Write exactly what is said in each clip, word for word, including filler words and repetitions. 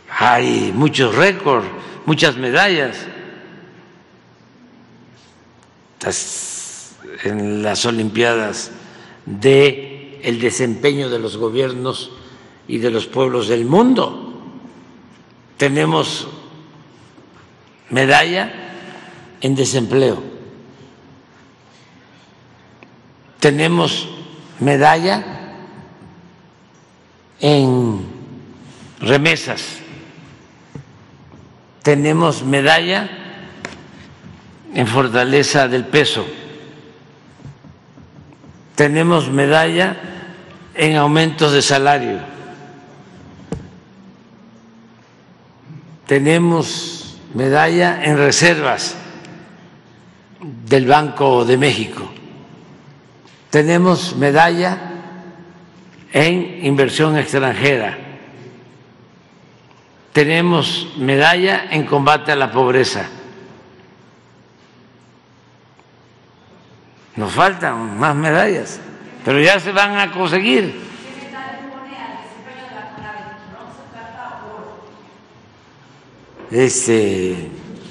hay muchos récords, muchas medallas en las Olimpiadas de el desempeño de los gobiernos y de los pueblos del mundo. Tenemos medalla en desempleo, tenemos medalla en remesas, tenemos medalla en fortaleza del peso, tenemos medalla en aumentos de salario, tenemos medalla en reservas del Banco de México, tenemos medalla en inversión extranjera, tenemos medalla en combate a la pobreza. Nos faltan más medallas, pero ya se van a conseguir. ¿Qué medalla pone al desempeño de la CONADE? ¿Bronce, plata o oro? Este,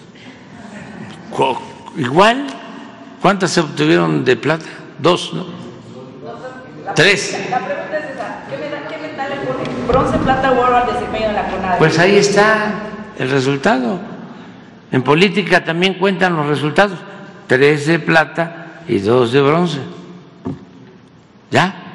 igual, ¿cuántas se obtuvieron de plata? Dos, ¿no? La, Tres. La, la pregunta es esa: ¿qué medalla, qué medalla pone bronce, plata o oro al desempeño de la CONADE? Pues ahí está el resultado. En política también cuentan los resultados: tres de plata y dos de bronce. ¿Ya?